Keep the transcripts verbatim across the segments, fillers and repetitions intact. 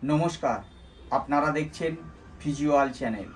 নমস্কার, আপনারা দেখছেন ফিজিওয়াল চ্যানেল।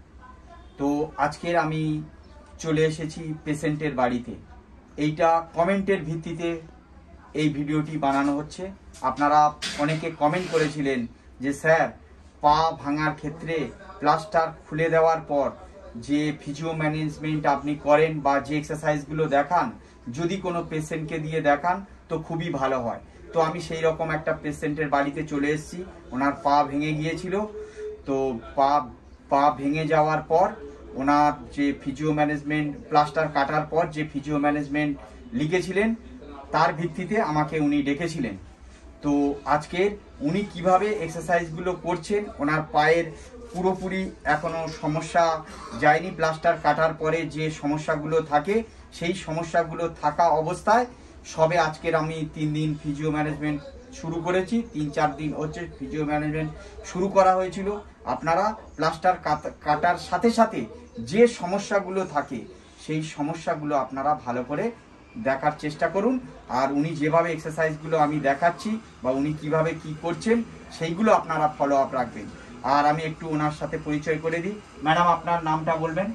তো আজকের আমি চলে এসেছি পেশেন্টের বাড়িতে। এইটা কমেন্টের ভিত্তিতে এই ভিডিওটি বানানো হচ্ছে। আপনারা অনেকে কমেন্ট করেছিলেন যে স্যার, পা ভাঙার ক্ষেত্রে প্লাস্টার খুলে দেওয়ার পর যে ফিজিও ম্যানেজমেন্ট আপনি করেন বা যে এক্সারসাইজগুলো দেখান, যদি কোনো পেশেন্টকে দিয়ে দেখান তো খুবই ভালো হয়। তো আমি সেই রকম একটা পেশেন্টের বাড়িতে চলে এসেছি। ওনার পা ভেঙে গিয়েছিল। তো পা পা ভেঙে যাওয়ার পর ওনার যে ফিজিও ম্যানেজমেন্ট, প্লাস্টার কাটার পর যে ফিজিও ম্যানেজমেন্ট লিখেছিলেন, তার ভিত্তিতে আমাকে উনি ডেকেছিলেন। তো আজকে উনি কিভাবে এক্সারসাইজগুলো করছেন, ওনার পায়ের পুরোপুরি এখনো সমস্যা যায়নি, প্লাস্টার কাটার পরে যে সমস্যাগুলো থাকে সেই সমস্যাগুলো থাকা অবস্থায় সবে আজকের আমি তিন দিন ফিজিও ম্যানেজমেন্ট শুরু করেছি। তিন চার দিন হচ্ছে ফিজিও ম্যানেজমেন্ট শুরু করা হয়েছিল। আপনারা প্লাস্টার কাটার সাথে সাথে যে সমস্যাগুলো থাকে সেই সমস্যাগুলো আপনারা ভালো করে দেখার চেষ্টা করুন। আর উনি যেভাবে এক্সারসাইজগুলো আমি দেখাচ্ছি বা উনি কিভাবে কি করছেন সেইগুলো আপনারা ফলো আপ রাখবেন। আর আমি একটু ওনার সাথে পরিচয় করে দিই। ম্যাডাম, আপনার নামটা বলবেন?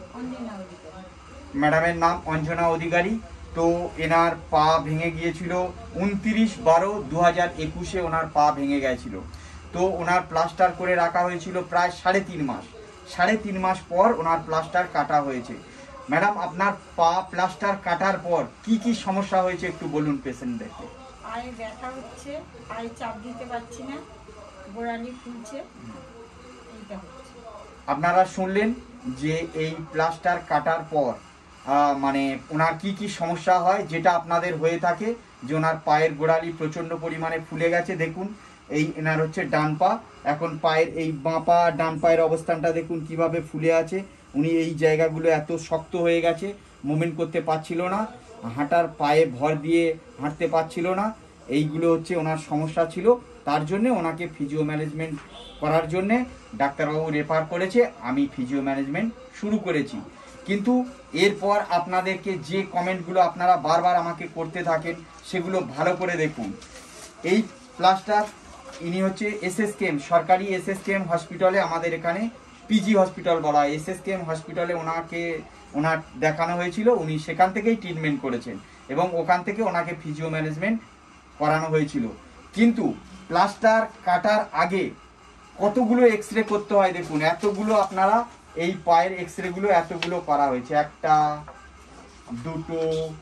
ম্যাডামের নাম অঞ্জনা অধিকারী। তো এনার পা ভেঙে গিয়েছিল উনত্রিশ বারো দু হাজার একুশে ওনার পা ভেঙে গেছিল। তো ওনার প্লাস্টার করে রাখা হয়েছিল প্রায় সাড়ে তিন মাস সাড়ে তিন মাস পর ওনার প্লাস্টার কাটা হয়েছে। ম্যাডাম, আপনার পা প্লাস্টার কাটার পর কি কি সমস্যা হয়েছে একটু বলুন পেশেন্টদেরকে। পায়ে ব্যথা হচ্ছে, পায়ে চাপ দিতে পারছি না, গোড়ালি ফুলছে, এইটা হচ্ছে। আপনারা শুনলেন যে এই প্লাস্টার কাটার পর মানে ওনার কি কি সমস্যা হয়, যেটা আপনাদের হয়ে থাকে, যে ওনার পায়ের গোড়ালি প্রচণ্ড পরিমাণে ফুলে গেছে। দেখুন, এই এনার হচ্ছে ডান পা, এখন পায়ের এই বাঁ পা ডান পায়ের অবস্থানটা দেখুন কিভাবে ফুলে আছে। উনি এই জায়গাগুলো এত শক্ত হয়ে গেছে, মুভমেন্ট করতে পারছিল না, হাঁটার পায়ে ভর দিয়ে হাঁটতে পারছিল না। এইগুলো হচ্ছে ওনার সমস্যা ছিল। তার জন্যে ওনাকে ফিজিও ম্যানেজমেন্ট করার জন্যে ডাক্তারবাবু রেফার করেছে। আমি ফিজিও ম্যানেজমেন্ট শুরু করেছি। কিন্তু এরপর আপনাদেরকে যে কমেন্টগুলো আপনারা বারবার আমাকে করতে থাকেন সেগুলো ভালো করে দেখুন। এই প্লাস্টার ইনি হচ্ছে এসএসকেএম, সরকারি এসএসকেএম হসপিটালে, আমাদের এখানে পিজি হসপিটাল বলা হয়, এসএসকেএম হসপিটালে ওনাকে ওনার দেখানো হয়েছিল। উনি সেখান থেকেই ট্রিটমেন্ট করেছেন এবং ওখান থেকে ওনাকে ফিজিও ম্যানেজমেন্ট করানো হয়েছিল। কিন্তু প্লাস্টার কাটার আগে কতগুলো এক্স রে করতে হয় দেখুন। এতগুলো আপনারা এই পায়ের এক্স রে গুলো এতগুলো করা হয়েছে, একটা দুটো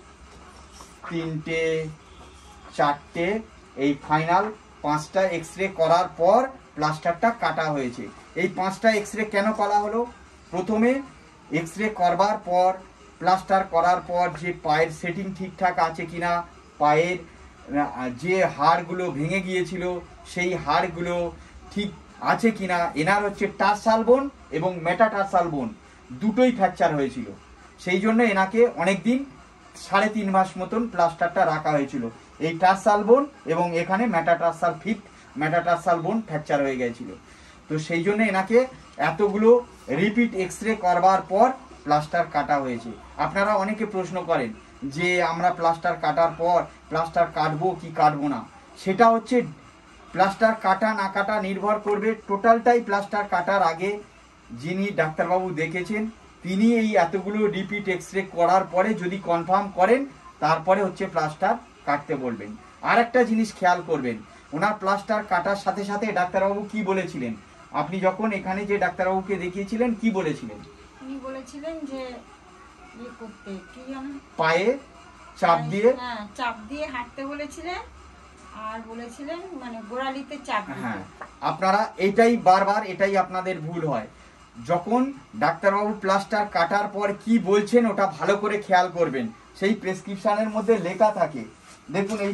তিনটে চারটে, এই ফাইনাল পাঁচটা এক্স রে করার পর প্লাস্টারটা কাটা হয়েছে। এই পাঁচটা এক্স রে কেন করা হলো? প্রথমে এক্স রে করবার পর, প্লাস্টার করার পর যে পায়ের সেটিং ঠিকঠাক আছে কিনা, পায়ের যে হাড়গুলো ভেঙে গিয়েছিল সেই হাড়গুলো ঠিক আছে কিনা। এনার হচ্ছে টার্সাল বোন এবং মেটাটার্সাল বোন দুটোই ফ্র্যাকচার হয়েছিল। সেই জন্য এনাকে অনেক দিন সাড়ে তিন মাস মতন প্লাস্টারটা রাখা হয়েছিল। এই টার্সাল বোন এবং এখানে metatarsal fifth metatarsal bone fracture হয়ে গিয়েছিল। তো সেই জন্য এনাকে এতগুলো রিপিট এক্স রে করবার পর প্লাস্টার কাটা হয়েছে। আপনারা অনেকে প্রশ্ন করেন যে আমরা প্লাস্টার কাটার পর প্লাস্টার কাটবো কি কাটবো না। সেটা হচ্ছে প্লাস্টার কাটা না কাটা নির্ভর করবে টোটালটাই প্লাস্টার কাটার আগে যিনি ডাক্তারবাবু দেখেছেন তিনি এই এতগুলো রিপিট এক্স রে করার পরে যদি কনফার্ম করেন তারপরে হচ্ছে প্লাস্টার কাটতে বলবেন। আর একটা জিনিস খেয়াল করবেন, ওনার প্লাস্টার কাটার সাথে সাথে ডাক্তারবাবু কি বলেছিলেন? আপনি যখন এখানে যে ডাক্তারবাবুকে দেখিয়েছিলেন কি বলেছিলেন? উনি বলেছিলেন যে ইয়ে করতে, কি জানেন, পায়ে চাপ দিয়ে, হ্যাঁ চাপ দিয়ে হাঁটতে বলেছিলেন, আর বলেছিলেন মানে গোড়ালিতে চাপ দিতে। হ্যাঁ, আপনারা এটাই বারবার এটাই আপনাদের ভুল হয়। যখন ডাক্তারবাবু প্লাস্টার কাটার পর কি বলছেন ওটা ভালো করে খেয়াল করবেন। সেই প্রেসক্রিপশনের মধ্যে লেখা থাকে, দেখুন এই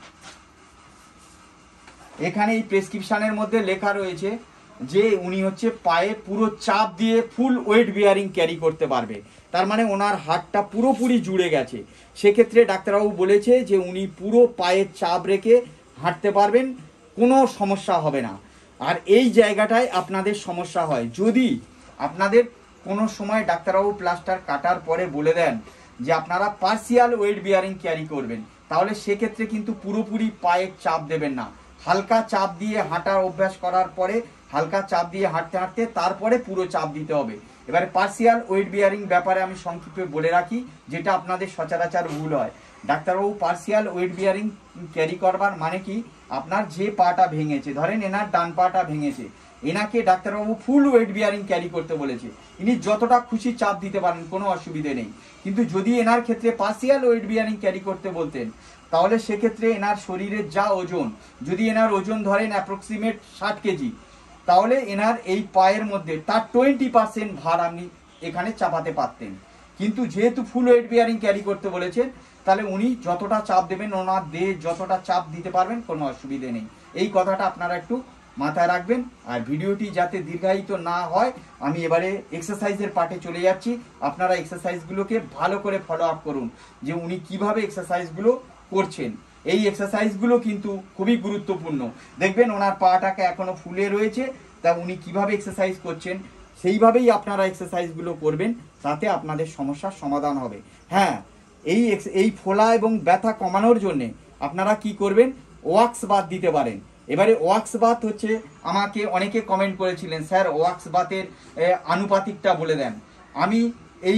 এখানে এই প্রেসক্রিপশনের মধ্যে লেখা রয়েছে যে উনি হচ্ছে পায়ে পুরো চাপ দিয়ে ফুল ওয়েট বিয়ারিং ক্যারি করতে পারবে। তার মানে ওনার হাতটা পুরোপুরি জুড়ে গেছে। সেক্ষেত্রে ডাক্তারবাবু বলেছে যে উনি পুরো পায়ের চাপ রেখে হাঁটতে পারবেন, কোনো সমস্যা হবে না। আর এই জায়গাটায় আপনাদের সমস্যা হয় যদি আপনাদের কোনো সময় ডাক্তারবাবু প্লাস্টার কাটার পরে বলে দেন যে আপনারা পার্সিয়াল ওয়েট বিয়ারিং ক্যারি করবেন, তাহলে সেক্ষেত্রে কিন্তু পুরোপুরি পায়ে চাপ দেবেন না, হালকা চাপ দিয়ে হাঁটার অভ্যাস করার পরে হালকা চাপ দিয়ে হাঁটতে হাঁটতে তারপরে পুরো চাপ দিতে হবে। এবারে পার্সিয়াল ওয়েট বিয়ারিং ব্যাপারে আমি সংক্ষেপে বলে রাখি, যেটা আপনাদের সচরাচর ভুল হয়। ডাক্তারবাবু পার্সিয়াল ওয়েট বিয়ারিং ক্যারি করবার মানে কি, আপনার যে পাটা ভেঙেছে, ধরেন এনার ডান পাটা ভেঙেছে, এনাকে ডাক্তারবাবু ফুল ওয়েট বিয়ারিং ক্যারি করতে বলেছে। ইনি যতটা খুশি চাপ দিতে পারেন, কোনো অসুবিধে নেই। কিন্তু যদি এনার ক্ষেত্রে পার্সিয়াল ওয়েট বিয়ারিং ক্যারি করতে বলতেন, তাহলে সেক্ষেত্রে এনার শরীরের যা ওজন, যদি এনার ওজন ধরেন অ্যাপ্রক্সিমেট ষাট কেজি, তাহলে এনার এই পায়ের মধ্যে তার টোয়েন্টি পার্সেন্ট ভার আপনি এখানে চাপাতে পারতেন। কিন্তু যেহেতু ফুল ওয়েট বিয়ারিং ক্যারি করতে বলেছেন, তাহলে উনি যতটা চাপ দেবেন, ওনার দেহে যতটা চাপ দিতে পারবেন, কোনো অসুবিধে নেই। এই কথাটা আপনারা একটু মাথায় রাখবেন। আর ভিডিওটি যাতে দীর্ঘায়িত না হয়, আমি এবারে এক্সারসাইজের পার্টে চলে যাচ্ছি। আপনারা এক্সারসাইজগুলোকে ভালো করে ফলো আপ করুন, যে উনি কিভাবে এক্সারসাইজগুলো করছেন। এই এক্সারসাইজগুলো কিন্তু খুবই গুরুত্বপূর্ণ। দেখবেন ওনার পাটাকে এখনো ফুলে রয়েছে, তা উনি কিভাবে এক্সারসাইজ করছেন সেইভাবেই আপনারা এক্সারসাইজগুলো করবেন, তাতে আপনাদের সমস্যার সমাধান হবে। হ্যাঁ, এই এই ফোলা এবং ব্যথা কমানোর জন্যে আপনারা কি করবেন, ওয়াক্স বাথ দিতে পারেন। এবারে ওয়াক্স বাথ হচ্ছে, আমাকে অনেকে কমেন্ট করেছিলেন, স্যার ওয়াক্স বাথের আনুপাতিকটা বলে দেন। আমি এই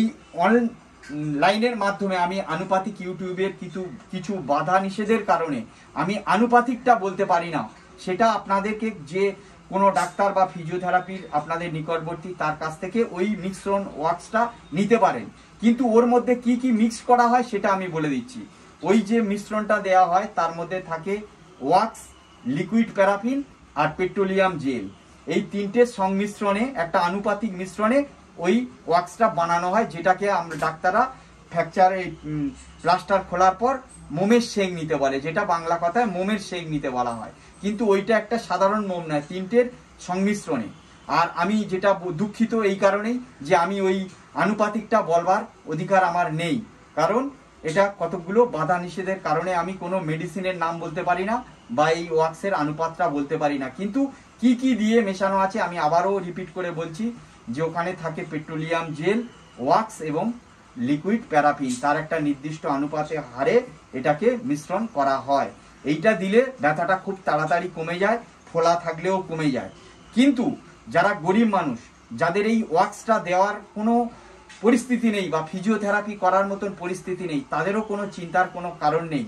অনলাইনের মাধ্যমে আমি আনুপাতিক ইউটিউবের কিছু কিছু বাধা নিষেধের কারণে আমি আনুপাতিকটা বলতে পারি না। সেটা আপনাদেরকে যে কোনো ডাক্তার বা ফিজিওথেরাপির আপনাদের নিকটবর্তী, তার কাছ থেকে ওই মিশ্রণ ওয়াক্সটা নিতে পারেন। কিন্তু ওর মধ্যে কি কি মিক্স করা হয় সেটা আমি বলে দিচ্ছি। ওই যে মিশ্রণটা দেওয়া হয় তার মধ্যে থাকে ওয়াক্স, লিকুইড প্যারাফিন আর পেট্রোলিয়াম জেল। এই তিনটের সংমিশ্রণে, একটা আনুপাতিক মিশ্রণে ওই ওয়াক্সটা বানানো হয়, যেটাকে আমরা ডাক্তাররা ফ্র্যাকচার এই প্লাস্টার খোলার পর মোমের সেক নিতে বলে, যেটা বাংলা কথায় মোমের সেক নিতে বলা হয়। কিন্তু ওইটা একটা সাধারণ মোম নয়, তিনটের সংমিশ্রণে। আর আমি যেটা দুঃখিত এই কারণেই যে আমি ওই আনুপাতিকটা বলবার অধিকার আমার নেই, কারণ এটা কতগুলো বাধা নিষেধের কারণে আমি কোনো মেডিসিনের নাম বলতে পারি না বা এই ওয়াক্সের অনুপাতটা বলতে পারি না। কিন্তু কি কি দিয়ে মেশানো আছে আমি আবারও রিপিট করে বলছি, যে ওখানে থাকে পেট্রোলিয়াম জেল, ওয়াক্স এবং লিকুইড প্যারাফিন, তার একটা নির্দিষ্ট অনুপাতে হারে এটাকে মিশ্রণ করা হয়। এইটা দিলে ব্যথাটা খুব তাড়াতাড়ি কমে যায়, ফোলা থাকলেও কমে যায়। কিন্তু যারা গরিব মানুষ, যাদের এই ওয়াক্সটা দেওয়ার কোনো পরিস্থিতি নেই বা ফিজিওথেরাপি করার মতন পরিস্থিতি নেই, তাদেরও কোনো চিন্তার কোনো কারণ নেই।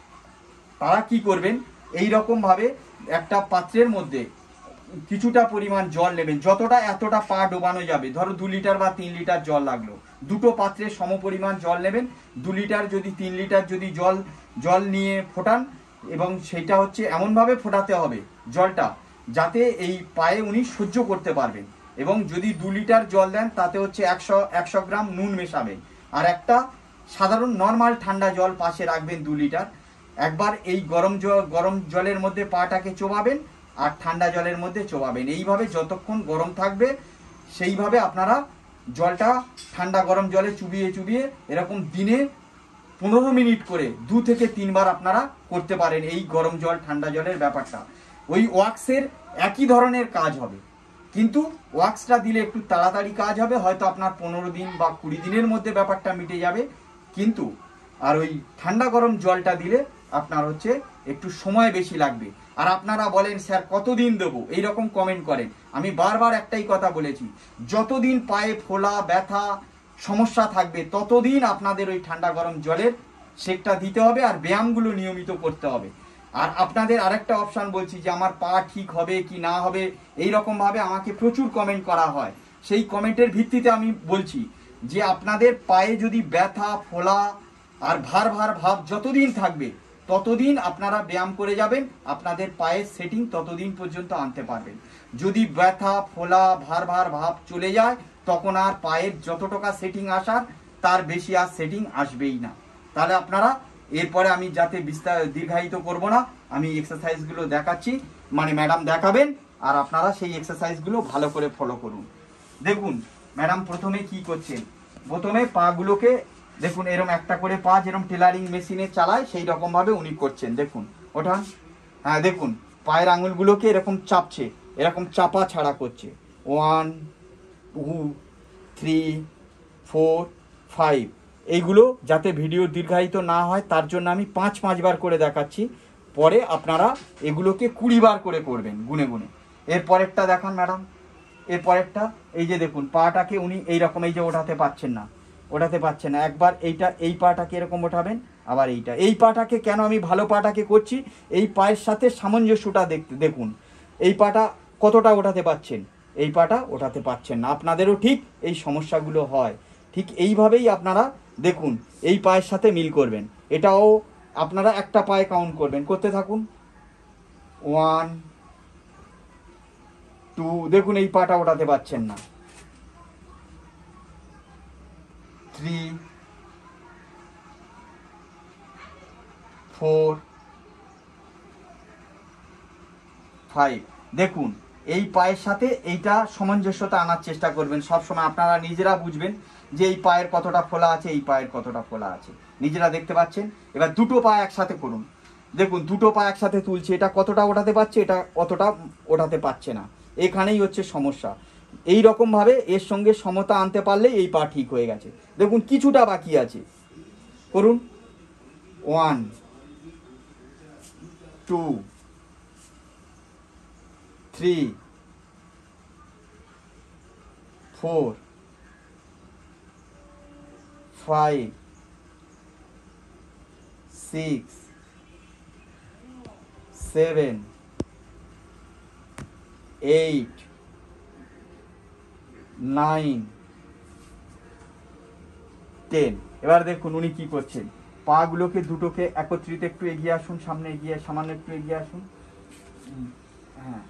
তারা কি করবেন, এই রকম ভাবে একটা পাত্রের মধ্যে কিছুটা পরিমাণ জল নেবেন, যতটা এতটা পা ডোবানো যাবে। ধরো দু লিটার বা তিন লিটার জল লাগলো, দুটো পাত্রে সম পরিমাণ জল নেবেন। দু লিটার যদি তিন লিটার যদি জল জল নিয়ে ফোটান, এবং সেটা হচ্ছে এমনভাবে ফোটাতে হবে জলটা যাতে এই পায়ে উনি সহ্য করতে পারবেন। এবং যদি দু লিটার জল দেন, তাতে হচ্ছে একশো একশো গ্রাম নুন মেশাবেন, আর একটা সাধারণ নর্মাল ঠান্ডা জল পাশে রাখবেন দু লিটার। একবার এই গরম জল গরম জলের মধ্যে পাটাকে চোবাবেন, আর ঠান্ডা জলের মধ্যে চোবাবেন। এইভাবে যতক্ষণ গরম থাকবে সেইভাবে আপনারা জলটা ঠান্ডা গরম জলে চুবিয়ে চুবিয়ে এরকম দিনে পনেরো মিনিট করে দু থেকে তিনবার আপনারা করতে পারেন এই গরম জল ঠান্ডা জলের ব্যাপারটা। ওই ওয়াক্সের একই ধরনের কাজ হবে, কিন্তু ওয়াক্সটা দিলে একটু তাড়াতাড়ি কাজ হবে, হয়তো আপনার পনেরো দিন বা কুড়ি দিনের মধ্যে ব্যাপারটা মিটে যাবে। কিন্তু আর ওই ঠান্ডা গরম জলটা দিলে আপনার হচ্ছে একটু সময় বেশি লাগবে। আর আপনারা বলেন স্যার কতদিন দেবো, এইরকম কমেন্ট করেন। আমি বারবার একটাই কথা বলেছি, যতদিন পায়ে ফোলা ব্যথা সমস্যা থাকবে ততদিন আপনাদের ওই ঠান্ডা গরম জলের সেকটা দিতে হবে, আর ব্যায়ামগুলো নিয়মিত করতে হবে। আর আপনাদের আরেকটা অপশান বলছি, যে আমার পা ঠিক হবে কি না হবে, এই রকম ভাবে আমাকে প্রচুর কমেন্ট করা হয়। সেই কমেন্টের ভিত্তিতে আমি বলছি যে আপনাদের পায়ে যদি ব্যথা ফোলা আর ভার ভার ভাব যতদিন থাকবে, ততদিন আপনারা ব্যায়াম করে যাবেন, আপনাদের পায়ের সেটিং ততদিন পর্যন্ত আনতে পারবেন। যদি ব্যথা ফোলা ভার ভার ভাব চলে যায়, তখন আর পায়ের যত টাকা সেটিং আসার তার বেশি আর সেটিং আসবেই না। তাহলে আপনারা এরপরে আমি যাতে বিস্তার দীর্ঘায়িত করব না, আমি এক্সারসাইজগুলো দেখাচ্ছি, মানে ম্যাডাম দেখাবেন, আর আপনারা সেই এক্সারসাইজগুলো ভালো করে ফলো করুন। দেখুন ম্যাডাম প্রথমে কি করছেন, প্রথমে পাগুলোকে দেখুন এরকম একটা করে পা যেরকম টেলারিং মেশিনে চালায় সেই রকম ভাবে উনি করছেন। দেখুন ওঠান, হ্যাঁ দেখুন পায়ের আঙুলগুলোকে এরকম চাপছে, এরকম চাপা ছাড়া করছে। One two three four five, এইগুলো যাতে ভিডিও দীর্ঘায়িত না হয় তার জন্য আমি পাঁচ পাঁচবার করে দেখাচ্ছি। পরে আপনারা এগুলোকে কুড়ি বার করে করবেন গুনে গুনে। এর পরেরটা দেখান ম্যাডাম, এর পরেরটা এই যে দেখুন পাটাকে উনি এইরকম এই যে ওঠাতে পারছেন না, ওঠাতে পারছেন না। একবার এইটা এই পাটাকে এরকম ওঠাবেন, আবার এইটা এই পাটাকে কেন আমি ভালো পাটাকে করছি, এই পায়ের সাথে সামঞ্জস্যটা দেখতে দেখুন। এই পাটা কতটা ওঠাতে পারছেন, এই পাটা ওঠাতে পারছেন না। আপনাদেরও ঠিক এই সমস্যাগুলো হয়, ঠিক এইভাবেই আপনারা দেখুন এই পায়ের সাথে মিল করবেন। এটাও আপনারা একটা পায়ে কাউন্ট করবেন, করতে থাকুন। ওয়ান টু, দেখুন এই পাটা ওঠাতে পারছেন না। Three, four, five. দেখুন এই পায়ের সাথে এইটা সামঞ্জস্যতা আনার চেষ্টা করবেন সবসময়। আপনারা নিজেরা বুঝবেন যে এই পায়ের কতটা ফোলা আছে, এই পায়ের কতটা ফোলা আছে, নিজেরা দেখতে পাচ্ছেন। এবার দুটো পা একসাথে করুন, দেখুন দুটো পা একসাথে তুলছে, এটা কতটা ওঠাতে পারছে, এটা অতটা ওঠাতে পারছে না। এখানেই হচ্ছে সমস্যা। এই রকমভাবে এর সঙ্গে সমতা আনতে পারলেই এই পা ঠিক হয়ে গেছে। দেখুন কিছুটা বাকি আছে, করুন। One, two, three, four, five, six, seven, eight, nine, ten. এবার দেখুন উনি কি করছেন, পাগুলোকে দুটোকে একত্রিত, একটু এগিয়ে আসুন, সামনে এগিয়ে, সামান্য একটু এগিয়ে আসুন। হ্যাঁ,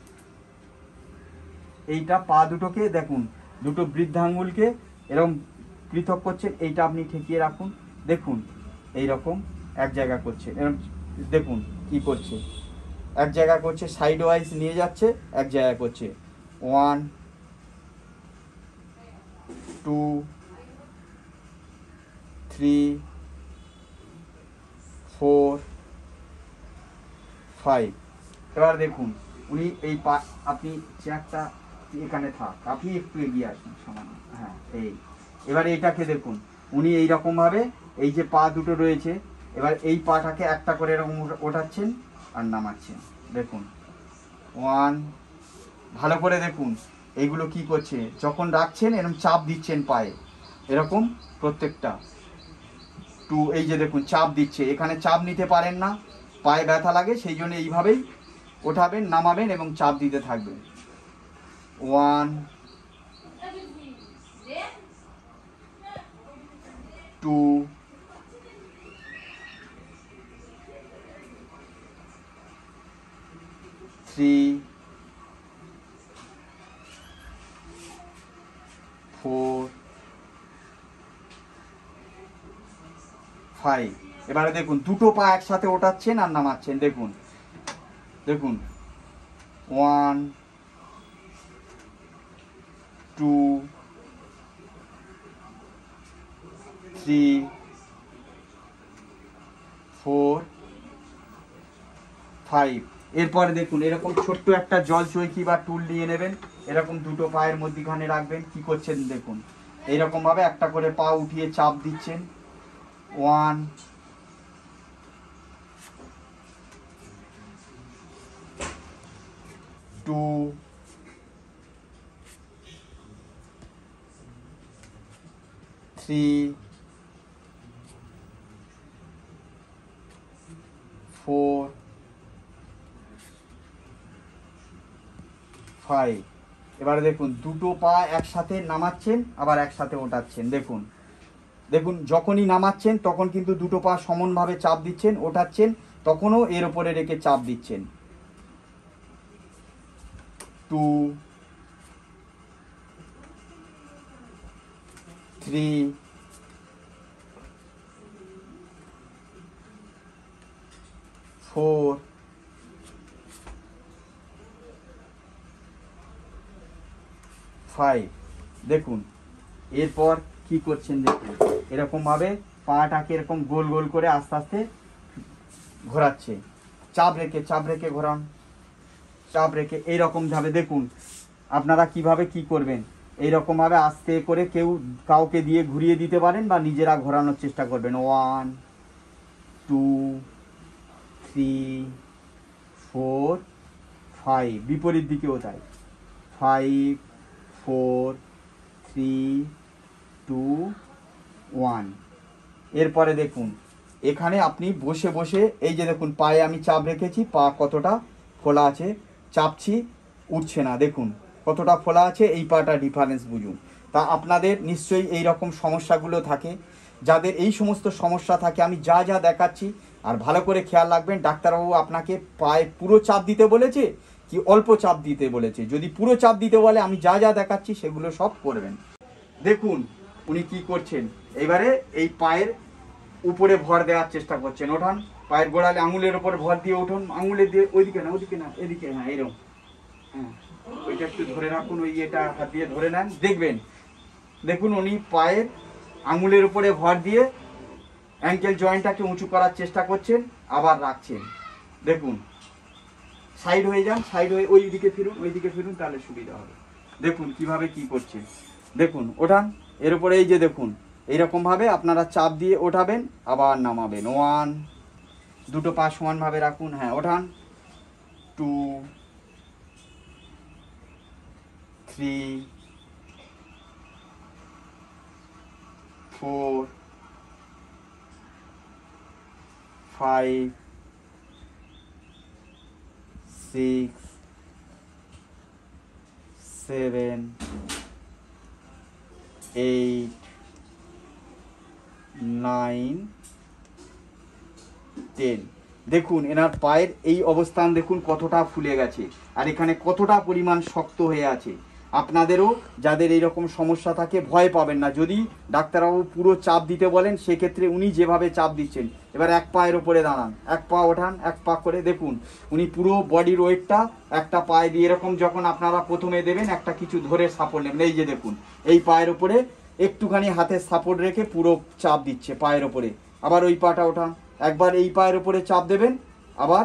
এইটা পা দুটোকে দেখুন, দুটো বৃদ্ধাঙ্গুলকে এরকম পৃথক করছেন, এইটা আপনি ঠেকিয়ে রাখুন। দেখুন এইরকম এক জায়গা করছে, এরকম দেখুন কি করছে, এক জায়গা করছে, সাইড ওয়াইজ নিয়ে যাচ্ছে, এক জায়গা করছে। One, two, three, four, five. এবার দেখুন উনি এই পা, আপনি চেয়ারটা এখানে থাক, আপনি একটু এগিয়ে আসুন সামান্য। হ্যাঁ, এই এবার এইটাকে দেখুন উনি এইরকমভাবে এই যে পা দুটো রয়েছে, এবার এই পাটাকে একটা করে এরকম ওঠাচ্ছেন আর নামাচ্ছেন। দেখুন ওয়ান, ভালো করে দেখুন এইগুলো কি করছে, যখন রাখছেন এরকম চাপ দিচ্ছেন পায়ে, এরকম প্রত্যেকটা। টু, এই যে দেখুন চাপ দিচ্ছে, এখানে চাপ নিতে পারেন না, পায়ে ব্যথা লাগে, সেই জন্য এইভাবেই ওঠাবেন, নামাবেন এবং চাপ দিতে থাকবেন। One, two, three, four, five. এবারে দেখুন দুটো পা একসাথে ওঠাচ্ছেন আর নামাচ্ছেন। দেখুন দেখুন one, two, three, four, five. এরপরে দেখুন এরকম ছোট্ট একটা জল চৌকি বা টুল নিয়ে নেবেন, এরকম দুটো পায়ের মধ্যখানে রাখবেন। কি করছেন দেখুন, এইরকম ভাবে একটা করে পা উঠিয়ে চাপ দিচ্ছেন। One, two, three, four, five. এবারে দেখুন দুটো পা একসাথে নামাচ্ছেন আবার একসাথে ওঠাচ্ছেন। দেখুন দেখুন যখনই নামাচ্ছেন তখন কিন্তু দুটো পা সমানভাবে চাপ দিচ্ছেন, ওঠাচ্ছেন তখনও এর উপরে রেখে চাপ দিচ্ছেন। Two, three, four, five. দেখুন এরপর কি করছেন দেখুন, এরকম ভাবে পাটাকে এরকম গোল গোল করে আস্তে আস্তে ঘোরাচ্ছে, চাপ রেখে চাপ রেখে ঘোরান, চাপ রেখে এইরকম ভাবে। দেখুন আপনারা কিভাবে কি করবেন, এইরকম ভাবে আস্তে করে কেউ কাউকে দিয়ে ঘুরিয়ে দিতে পারেন বা নিজেরা ঘোরানোর চেষ্টা করবেন। One, two, three, four five, বিপরীত দিকেও তাই, five four three two one. এরপরে দেখুন এখানে আপনি বসে বসে এই যে দেখুন পায়ে আমি চাপ রেখেছি, পা কতটা খোলা আছে, চাপছি উঠছে না, দেখুন কতটা খোলা আছে, এই পাটা ডিফারেন্স বুঝুন। তা আপনাদের নিশ্চয়ই এই রকম সমস্যাগুলো থাকে, যাদের এই সমস্ত সমস্যা থাকে আমি যা যা দেখাচ্ছি আর ভালো করে খেয়াল রাখবেন, ডাক্তারবাবু আপনাকে পায়ে পুরো চাপ দিতে বলেছে কি অল্প চাপ দিতে বলেছে। যদি পুরো চাপ দিতে বলে আমি যা যা দেখাচ্ছি সেগুলো সব করবেন। দেখুন উনি কি করছেন, এবারে এই পায়ের উপরে ভর দেওয়ার চেষ্টা করছেন, ওঠান পায়ের গোড়ালে আঙুলের ওপর ভর দিয়ে উঠুন, আঙুলের দিয়ে ওইদিকে না ওইদিকে না এদিকে, হ্যাঁ এরকম, হ্যাঁ ওইটা একটু ধরে রাখুন, ওই এটা হাত দিয়ে ধরে নেন, দেখবেন দেখুন উনি পায়ের আঙুলের উপরে ভর দিয়ে অ্যাঙ্কেল জয়েন্টটাকে উঁচু করার চেষ্টা করছেন, আবার রাখছেন। দেখুন সাইড হয়ে যান, সাইড হয়ে ওই দিকে ফিরুন, ওই দিকে ফিরুন, তাহলে সুবিধা হবে। দেখুন কিভাবে কি করছেন, দেখুন ওঠান, এর উপরে এই যে দেখুন এইরকম ভাবে আপনারা চাপ দিয়ে ওঠাবেন, আবার নামাবেন, ওয়ান, দুটো পা সমানভাবে রাখুন, হ্যাঁ ওঠান, two, three, four, five, six, seven, eight, nine, ten. দেখুন এনার পায়ের এই অবস্থান দেখুন কতটা ফুলে গেছে, আর এখানে কতটা পরিমাণ শক্ত হয়ে আছে। আপনাদেরও যাদের এইরকম সমস্যা থাকে ভয় পাবেন না, যদি ডাক্তারবাবু পুরো চাপ দিতে বলেন সেক্ষেত্রে উনি যেভাবে চাপ দিচ্ছেন, এবার এক পায়ের ওপরে দাঁড়ান, এক পা ওঠান, এক পা করে দেখুন উনি পুরো বডির ওয়েটটা একটা পায়ে দিয়ে এরকম যখন আপনারা প্রথমে দেবেন একটা কিছু ধরে সাপোর্ট নেবেন, এই যে দেখুন এই পায়ের ওপরে একটুখানি হাতের সাপোর্ট রেখে পুরো চাপ দিচ্ছে পায়ের ওপরে, আবার ওই পাটা ওঠান, একবার এই পায়ের ওপরে চাপ দেবেন, আবার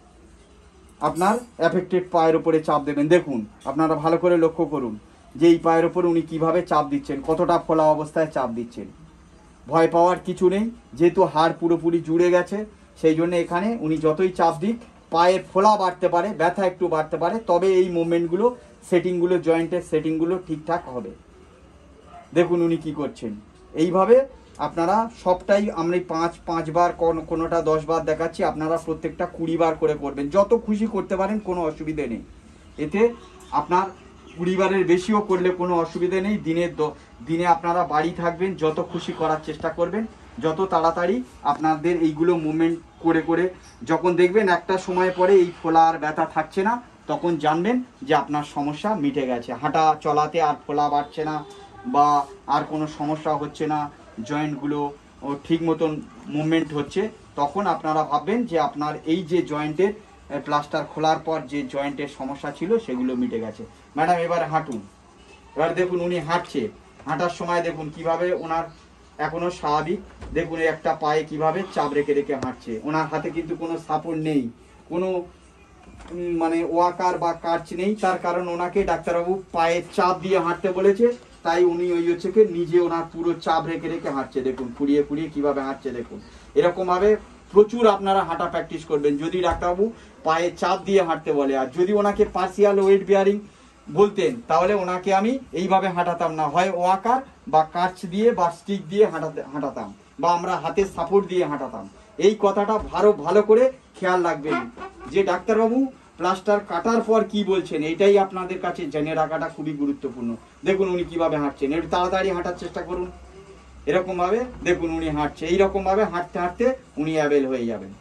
আপনার অ্যাফেক্টেড পায়ের ওপরে চাপ দেবেন। দেখুন আপনারা ভালো করে লক্ষ্য করুন যে এই পায়ের ওপরে উনি কিভাবে চাপ দিচ্ছেন, কতটা ফোলা অবস্থায় চাপ দিচ্ছেন। ভয় পাওয়ার কিছু নেই, যেহেতু হাড় পুরোপুরি জুড়ে গেছে সেই জন্য এখানে উনি যতই চাপ দিক পায়ের ফোলা বাড়তে পারে, ব্যথা একটু বাড়তে পারে, তবে এই মুভমেন্টগুলো সেটিংগুলো জয়েন্টের সেটিংগুলো ঠিকঠাক হবে। দেখুন উনি কি করছেন, এইভাবে আপনারা সবটাই আমরা পাঁচ পাঁচবার কোনোটা দশ বার দেখাচ্ছি, আপনারা প্রত্যেকটা কুড়ি বার করে করবেন, যত খুশি করতে পারেন কোনো অসুবিধে নেই। এতে আপনার কুড়ি বারের বেশিও করলে কোনো অসুবিধে নেই। দিনের দিনে আপনারা বাড়ি থাকবেন, যত খুশি করার চেষ্টা করবেন, যত তাড়াতাড়ি আপনাদের এইগুলো মুভমেন্ট করে করে যখন দেখবেন একটা সময় পরে এই ফোলা আর ব্যথা থাকছে না, তখন জানবেন যে আপনার সমস্যা মিটে গেছে, হাঁটা চলাতে আর ফোলা বাড়ছে না বা আর কোনো সমস্যা হচ্ছে না, জয়েন্টগুলো ঠিক মতন মুভমেন্ট হচ্ছে, তখন আপনারা ভাববেন যে আপনার এই যে জয়েন্টের প্লাস্টার খোলার পর যে জয়েন্টের সমস্যা ছিল সেগুলো মিটে গেছে। ম্যাডাম এবার হাঁটুন, এবার দেখুন উনি হাঁটছে, হাঁটার সময় দেখুন কিভাবে ওনার এখনো স্বাভাবিক, দেখুন একটা পায়ে কিভাবে চাপ রেখে রেখে হাঁটছে, ওনার হাতে কিন্তু কোনো সাপোর্ট নেই, কোনো মানে ওয়াকার বা কার্চ নেই, তার কারণ ওনাকে ডাক্তারবাবু পায়ে চাপ দিয়ে হাঁটতে বলেছে, তাই উনি ওই হচ্ছে কি নিজে ওনার পুরো চাপ রেখে রেখে হাঁটছে। দেখুন ফুরিয়ে ফুরিয়ে কিভাবে হাঁটছে, দেখুন এরকম ভাবে প্রচুর আপনারা হাঁটা প্র্যাকটিস করবেন যদি ডাক্তারবাবু পায়ে চাপ দিয়ে হাঁটতে বলে। আর যদি ওনাকে পার্সিয়াল ওয়েট বিয়ারিং বলতেন তাহলে ওনাকে আমি এইভাবে হাঁটাতাম না, হয় ওয়াকার বা কার্চ দিয়ে বা স্টিক দিয়ে হাঁটাতে হাঁটাতাম বা আমরা হাতের সাপোর্ট দিয়ে হাঁটাতাম। এই কথাটা ভালো ভালো করে খেয়াল রাখবেন যে ডাক্তারবাবু প্লাস্টার কাটার পর কি বলছেন, এটাই আপনাদের কাছে জেনে রাখাটা খুবই গুরুত্বপূর্ণ। দেখুন উনি কিভাবে হাঁটছেন, একটু তাড়াতাড়ি হাঁটার চেষ্টা করুন, এরকম ভাবে দেখুন উনি হাঁটছে, এইরকম ভাবে হাঁটতে হাঁটতে উনি অ্যাবেল হয়ে যাবেন।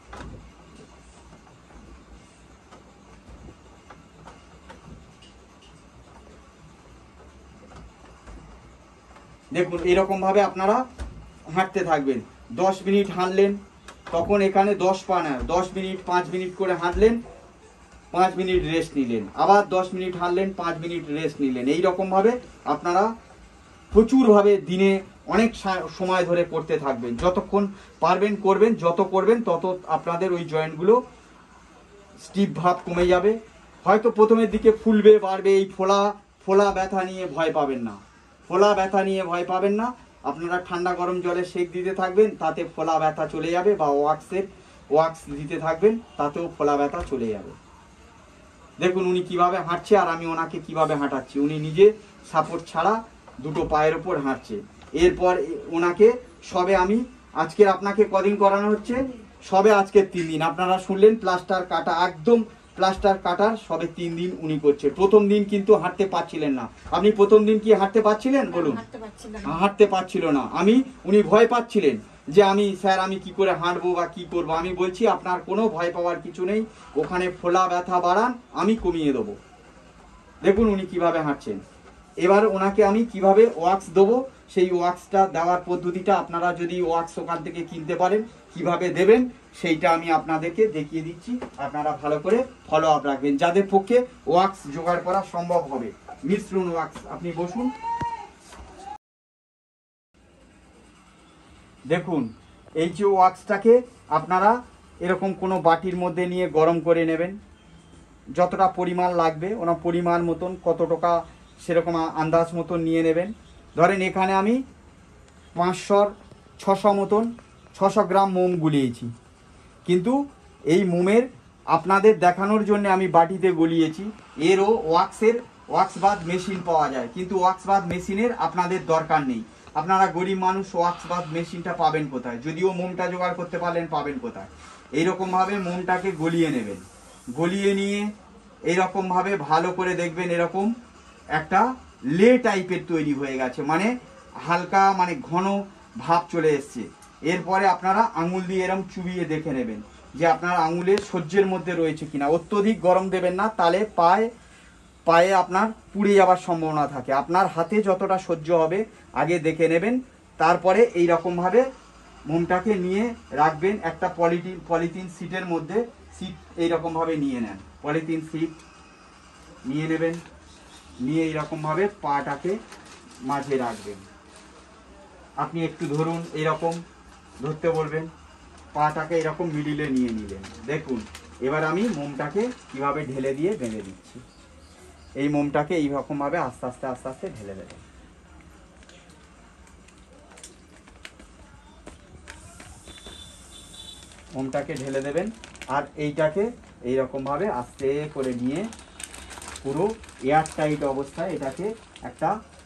দেখুন এরকম ভাবে আপনারা হাঁটতে থাকবেন, দশ মিনিট হাঁটলেন তখন এখানে দশ পা না দশ মিনিট পাঁচ মিনিট করে হাঁটলেন, পাঁচ মিনিট রেস্ট নিলেন, আবার দশ মিনিট হাঁটলেন, পাঁচ মিনিট রেস্ট নিলেন, এইরকম ভাবে আপনারা প্রচুরভাবে দিনে অনেক সময় ধরে করতে থাকবেন, যতক্ষণ পারবেন করবেন, যত করবেন তত আপনাদের ওই জয়েন্টগুলো স্টিফ ভাব কমে যাবে। হয়তো প্রথমের দিকে ফুলবে বাড়বে, এই ফোলা ফোলা ব্যথা নিয়ে ভয় পাবেন না, ফোলা ব্যথা নিয়ে ভয় পাবেন না, আপনারা ঠান্ডা গরম জলে সেক দিতে থাকবেন, তাতে ফোলা ব্যথা চলে যাবে, বা ওয়াক্সের ওয়াক্স দিতে থাকবেন, তাতেও ফোলা ব্যথা চলে যাবে। দেখুন উনি কিভাবে হাঁটছে আর আমি ওনাকে কিভাবে হাঁটাচ্ছি। উনি নিজে সাপোর্ট ছাড়া দুটো পায়ের ওপর হাঁটছে। এরপর ওনাকে সবে আমি আজকের আপনাকে কদিন করানো হচ্ছে, সবে আজকের তিন দিন। আপনারা শুনলেন প্লাস্টার কাটা, একদম প্লাস্টার কাটার সবে তিন দিন উনি করছে। প্রথম দিন কিন্তু হাঁটতে পারছিলেন না। আপনি প্রথম দিন কি হাঁটতে পারছিলেন বলুন? হাঁটতে পারছিল না। আমি উনি ভয় পাচ্ছিলেন যে আমি স্যার আমি কি করে হাঁটবো বা কি করবো। আমি বলছি আপনার কোনো ভয় পাওয়ার কিছু নেই, ওখানে ফোলা ব্যথা বাড়ান, আমি কমিয়ে দেবো। দেখুন উনি কিভাবে হাঁটছেন। এবার ওনাকে আমি কিভাবে ওয়াক্স দেবো, সেই ওয়াক্সটা দেওয়ার পদ্ধতিটা আপনারা যদি ওয়াক্স ওখান থেকে কিনতে পারেন কিভাবে দেবেন সেইটা আমি আপনাদেরকে দেখিয়ে দিচ্ছি। আপনারা ভালো করে ফলো আপ রাখবেন, যাদের পক্ষে ওয়াক্স জোগাড় করা সম্ভব হবে। মিশ্রণ ওয়াক্স, আপনি বসুন। দেখুন এই যে ওয়াক্সটাকে আপনারা এরকম কোনো বাটির মধ্যে নিয়ে গরম করে নেবেন। যতটা পরিমাণ লাগবে ওনা পরিমাণ মতন, কত টাকা সেরকম আন্দাজ মতন নিয়ে নেবেন। ধরেন এখানে আমি পাঁচশোর ছশো মতন ছশো গ্রাম মোম গুলিয়েছি, কিন্তু এই মোমের আপনাদের দেখানোর জন্য আমি বাটিতে গলিয়েছি। এরও ওয়াক্সের ওয়াক্সবাদ মেশিন পাওয়া যায়, কিন্তু ওয়াক্সবাদ মেশিনের আপনাদের দরকার নেই। আপনারা গরিব মানুষ, ওয়াক্সবাদ মেশিনটা পাবেন কোথায়? যদিও মোমটা জোগাড় করতে পারলেন, পাবেন কোথায়? এইরকমভাবে মোমটাকে গলিয়ে নেবেন। গলিয়ে নিয়ে এইরকমভাবে ভালো করে দেখবেন এরকম একটা লে টাইপের তৈরি হয়ে গেছে, মানে হালকা মানে ঘন ভাব চলে এসছে। এরপরে আপনারা আঙুল দিয়ে এরকম চুবিয়ে দেখে নেবেন যে আপনার আঙুলের সহ্যের মধ্যে রয়েছে কিনা। অত্যধিক গরম দেবেন না, তাহলে পায়ে পায়ে আপনার পুড়ে যাওয়ার সম্ভাবনা থাকে। আপনার হাতে যতটা সহ্য হবে আগে দেখে নেবেন, তারপরে এই রকমভাবে মোমটাকে নিয়ে রাখবেন একটা পলিথিন পলিথিন সিটের মধ্যে। সিট এইরকমভাবে নিয়ে নেন, পলিথিন সিট নিয়ে নেবেন, নিয়ে এইরকমভাবে পাটাকে মাঝে রাখবেন। আপনি একটু ধরুন, এইরকম ধরতে বলবেন, পাটাকে এরকম মিডিলে নিয়ে নিলেন। দেখুন এবার আমি মোমটাকে কিভাবে ঢেলে দিয়ে বেঁধে দিচ্ছি। এই মোমটাকে এইরকমভাবে আস্তে আস্তে আস্তে আস্তে ঢেলে দেবেন। মোমটাকে ঢেলে দেবেন আর এইটাকে এইরকমভাবে আস্তে করে নিয়ে পুরো এয়ার টাইট অবস্থায় এটাকে একটা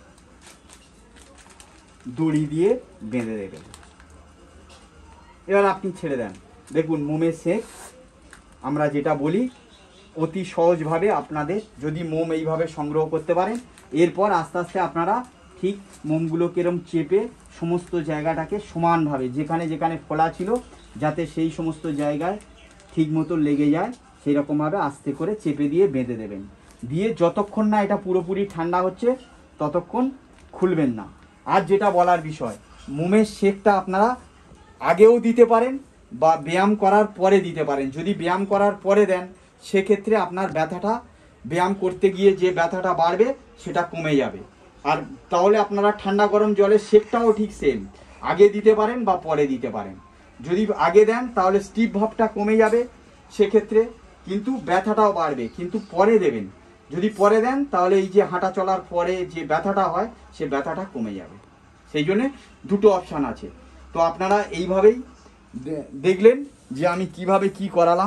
দড়ি দিয়ে বেঁধে দেবেন। এবার আপনি ছেড়ে দেন। দেখুন মোমের সেক আমরা যেটা বলি অতি সহজভাবে আপনাদের যদি মোম এইভাবে সংগ্রহ করতে পারেন, এরপর আস্তে আস্তে আপনারা ঠিক মোমগুলোকে এরকম চেপে সমস্ত জায়গাটাকে সমানভাবে যেখানে যেখানে ফোলা ছিল যাতে সেই সমস্ত জায়গায় ঠিক মতো লেগে যায় সেই রকমভাবে আস্তে করে চেপে দিয়ে বেঁধে দেবেন। দিয়ে যতক্ষণ না এটা পুরোপুরি ঠান্ডা হচ্ছে ততক্ষণ খুলবেন না। আর যেটা বলার বিষয়, মোমের সেকটা আপনারা আগেও দিতে পারেন বা ব্যায়াম করার পরে দিতে পারেন। যদি ব্যায়াম করার পরে দেন সেক্ষেত্রে আপনার ব্যথাটা ব্যায়াম করতে গিয়ে যে ব্যথাটা বাড়বে সেটা কমে যাবে। আর তাহলে আপনারা ঠান্ডা গরম জলের সেকটাও ঠিক সেম, আগে দিতে পারেন বা পরে দিতে পারেন। যদি আগে দেন তাহলে স্টিফ ভাবটা কমে যাবে সেক্ষেত্রে, কিন্তু ব্যথাটাও বাড়বে। কিন্তু পরে দেবেন, যদি পরে দেন তাহলে এই যে হাঁটা চলার পরে যে ব্যথাটা হয় সে ব্যথাটা কমে যাবে। সেই জন্যে দুটো অপশান আছে। তো আপনারা এইভাবেই দেখলেন যে আমি কিভাবে কি করালাম।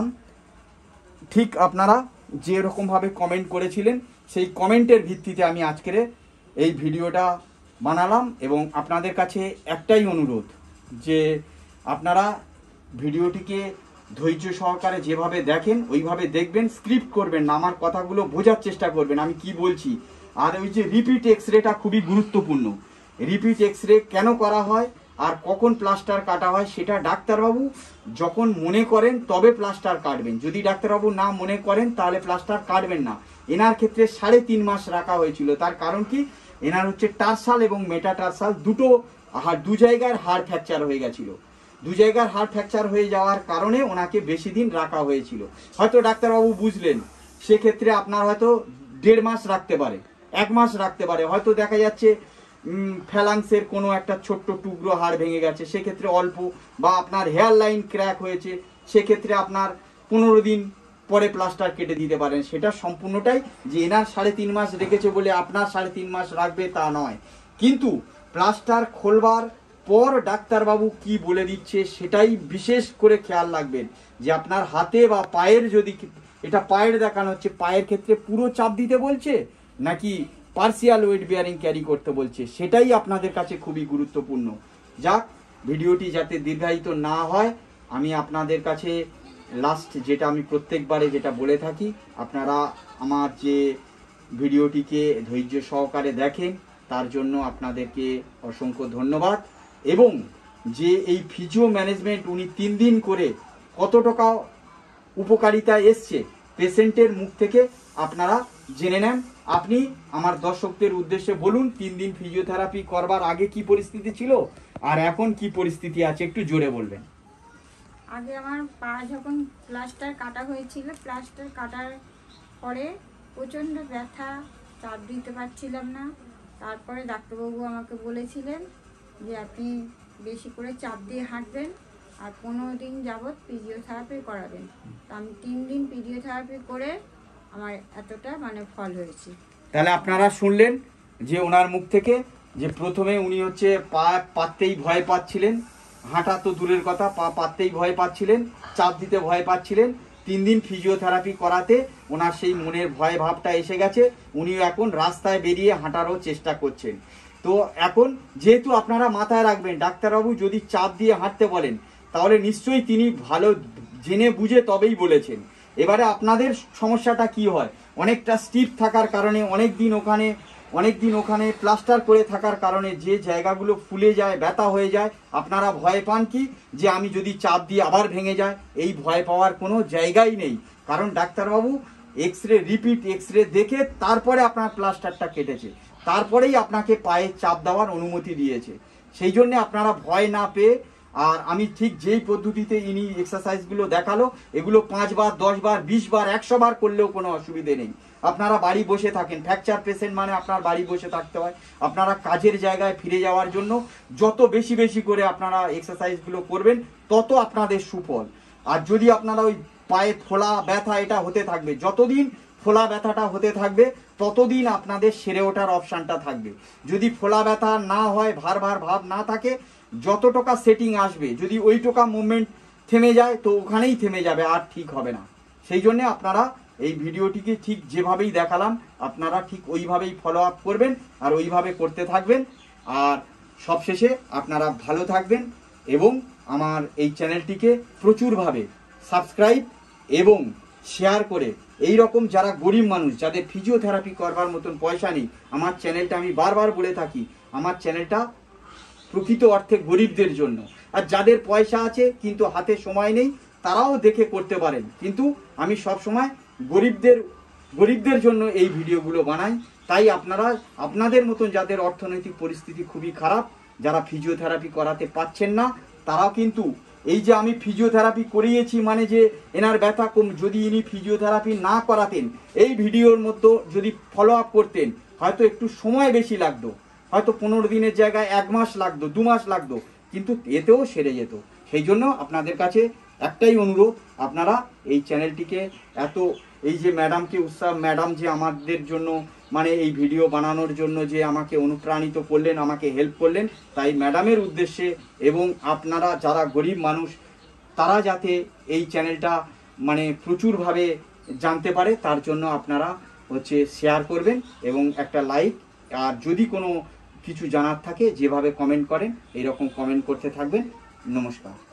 ঠিক আপনারা যেরকমভাবে কমেন্ট করেছিলেন সেই কমেন্টের ভিত্তিতে আমি আজকের এই ভিডিওটা বানালাম। এবং আপনাদের কাছে একটাই অনুরোধ যে আপনারা ভিডিওটিকে ধৈর্য সহকারে যেভাবে দেখেন ওইভাবে দেখবেন, স্ক্রিপ্ট করবেন না, আমার কথাগুলো বোঝার চেষ্টা করবেন আমি কি বলছি। আর ওই যে রিপিট এক্সরেটা খুবই গুরুত্বপূর্ণ। রিপিট এক্সরে কেন করা হয় আর কখন প্লাস্টার কাটা হয় সেটা ডাক্তারবাবু যখন মনে করেন তবে প্লাস্টার কাটবেন। যদি ডাক্তারবাবু না মনে করেন তাহলে প্লাস্টার কাটবেন না। এনার ক্ষেত্রে সাড়ে তিন মাস রাখা হয়েছিল। তার কারণ কি, এনার হচ্ছে টার্সাল এবং মেটাটার্সাল দুটো হাড়, দু জায়গার হাড় ফ্র্যাকচার হয়ে গেছিল। দু জায়গার হাড় ফ্র্যাকচার হয়ে যাওয়ার কারণে ওনাকে বেশি দিন রাখা হয়েছিল। হয়তো ডাক্তারবাবু বুঝলেন, সেক্ষেত্রে আপনার হয়তো দেড় মাস রাখতে পারে, এক মাস রাখতে পারে। হয়তো দেখা যাচ্ছে ফ্যালাংসের কোনো একটা ছোট্ট টুকরো হাড় ভেঙে গেছে সেক্ষেত্রে অল্প, বা আপনার হেয়ার লাইন ক্র্যাক হয়েছে সেক্ষেত্রে আপনার পনেরো দিন পরে প্লাস্টার কেটে দিতে পারেন। সেটা সম্পূর্ণটাই যে এনার সাড়ে তিন মাস রেখেছে বলে আপনার সাড়ে তিন মাস রাখবে তা নয়। কিন্তু প্লাস্টার খোলবার পর ডাক্তারবাবু কি বলে দিচ্ছে সেটাই বিশেষ করে খেয়াল রাখবেন যে আপনার হাতে বা পায়ের যদি এটা পায়ের দেখানো হচ্ছে, পায়ের ক্ষেত্রে পুরো চাপ দিতে বলছে নাকি পার্সিয়াল ওয়েট বিয়ারিং ক্যারি করতে বলছে, সেটাই আপনাদের কাছে খুবই গুরুত্বপূর্ণ। যাক, ভিডিওটি যাতে দীর্ঘায়িত না হয়, আমি আপনাদের কাছে লাস্ট যেটা আমি প্রত্যেকবারে যেটা বলে থাকি, আপনারা আমার যে ভিডিওটিকে ধৈর্য সহকারে দেখেন তার জন্য আপনাদেরকে অসংখ্য ধন্যবাদ। এবং যে এই ফিজিও ম্যানেজমেন্ট উনি তিন দিন করে কত টাকা উপকারিতা এসছে পেশেন্টের মুখ থেকে আপনারা জেনে নেন। আপনি আমার দর্শকদের উদ্দেশ্যে বলুন, তিন দিন ফিজিওথেরাপি করবার আগে কি পরিস্থিতি ছিল আর এখন কি পরিস্থিতি আছে, একটু জোরে বলবেন। আগে আমার পা যখন প্লাস্টার কাটা হয়েছিল, প্লাস্টার কাটার পরে প্রচণ্ড ব্যথা, চাপ দিতে পারছিলাম না। তারপরে ডাক্তারবাবু আমাকে বলেছিলেন যে আপনি বেশি করে চাপ দিয়ে হাঁটবেন আর পনেরো দিন যাবৎ ফিজিওথেরাপি করাবেন। তো আমি তিন দিন ফিজিওথেরাপি করে আমার এতটা মানে ফল হয়েছে। তাহলে আপনারা শুনলেন যে ওনার মুখ থেকে যে প্রথমে উনি হচ্ছে পা পাততেই ভয় পাচ্ছিলেন, হাঁটা তো দূরের কথা, পা পাততেই ভয় পাচ্ছিলেন, চাপ দিতে ভয় পাচ্ছিলেন। তিন দিন ফিজিওথেরাপি করাতে ওনার সেই মনের ভয় ভাবটা এসে গেছে, উনি এখন রাস্তায় বেরিয়ে হাঁটারও চেষ্টা করছেন। তো এখন যেহেতু আপনারা মাথায় রাখবেন, ডাক্তারবাবু যদি চাপ দিয়ে হাঁটতে বলেন তাহলে নিশ্চয়ই তিনি ভালো জেনে বুঝে তবেই বলেছেন। এবারে আপনাদের সমস্যাটা কি হয়, অনেকটা স্টিফ থাকার কারণে, অনেক দিন ওখানে অনেক দিন ওখানে প্লাস্টার করে থাকার কারণে যে জায়গাগুলো ফুলে যায়, ব্যথা হয়ে যায়, আপনারা ভয় পান কি যে আমি যদি চাপ দিয়ে আবার ভেঙে যায়। এই ভয় পাওয়ার কোনো জায়গাই নেই, কারণ ডাক্তারবাবু X ray repeat X ray দেখে তারপরে আপনার প্লাস্টারটা কেটেছে, তারপরেই আপনাকে পায়ে চাপ দেওয়ার অনুমতি দিয়েছে। সেই জন্য আপনারা ভয় না পেয়ে, আর আমি ঠিক যেই পদ্ধতিতে ইনি এক্সারসাইজগুলো দেখালো, এগুলো পাঁচবার, দশ বার, বিশ বার, একশো বার করলেও কোনো অসুবিধে নেই। আপনারা বাড়ি বসে থাকেন, ফ্র্যাকচার পেশেন্ট মানে আপনার বাড়ি বসে থাকতে হয়। আপনারা কাজের জায়গায় ফিরে যাওয়ার জন্য যত বেশি বেশি করে আপনারা এক্সারসাইজগুলো করবেন তত আপনাদের সুফল। আর যদি আপনারা ওই পায়ে ফোলা ব্যথা এটা হতে থাকবে, যতদিন ফোলা ব্যথাটা হতে থাকবে ততদিন আপনাদের সেরে ওঠার অপশানটা থাকবে। যদি ফোলা ব্যথা না হয়, ভার ভার ভাব না থাকে, যত টাকা সেটিং আসবে, যদি ওই টাকা মুভমেন্ট থেমে যায় তো ওখানেই থেমে যাবে, আর ঠিক হবে না। সেই জন্য আপনারা এই ভিডিওটিকে ঠিক যেভাবেই দেখালাম আপনারা ঠিক ওইভাবেই ফলো আপ করবেন আর ওইভাবে করতে থাকবেন। আর সবশেষে আপনারা ভালো থাকবেন এবং আমার এই চ্যানেলটিকে প্রচুরভাবে সাবস্ক্রাইব এবং শেয়ার করে, এই রকম যারা গরিব মানুষ, যাদের ফিজিওথেরাপি করবার মতন পয়সা নেই, আমার চ্যানেলটা আমি বারবার বলে থাকি, আমার চ্যানেলটা প্রকৃত অর্থে গরিবদের জন্য। আর যাদের পয়সা আছে কিন্তু হাতে সময় নেই, তারাও দেখে করতে পারেন, কিন্তু আমি সব সময় গরিবদের গরিবদের জন্য এই ভিডিওগুলো বানাই। তাই আপনারা আপনাদের মতন যাদের অর্থনৈতিক পরিস্থিতি খুবই খারাপ, যারা ফিজিওথেরাপি করাতে পাচ্ছেন না, তারাও কিন্তু এই যে আমি ফিজিওথেরাপি করিয়েছি মানে যে এনার ব্যথা কম, যদি ইনি ফিজিওথেরাপি না করাতেন, এই ভিডিওর মধ্যে যদি ফলো আপ করতেন, হয়তো একটু সময় বেশি লাগতো, হয়তো পনেরো দিনের জায়গায় এক মাস লাগতো, দু মাস লাগতো, কিন্তু এতেও সেরে যেত। সেই জন্য আপনাদের কাছে একটাই অনুরোধ, আপনারা এই চ্যানেলটিকে এত, এই যে ম্যাডামকে উৎসাহ, ম্যাডাম যে আমাদের জন্য মানে এই ভিডিও বানানোর জন্য যে আমাকে অনুপ্রাণিত করলেন, আমাকে হেল্প করলেন, তাই ম্যাডামের উদ্দেশ্যে এবং আপনারা যারা গরিব মানুষ তারা যাতে এই চ্যানেলটা মানে প্রচুরভাবে জানতে পারে, তার জন্য আপনারা হচ্ছে শেয়ার করবেন এবং একটা লাইক, আর যদি কোনো কিছু জানার থাকে যেভাবে কমেন্ট করেন এইরকম কমেন্ট করতে থাকবেন। নমস্কার।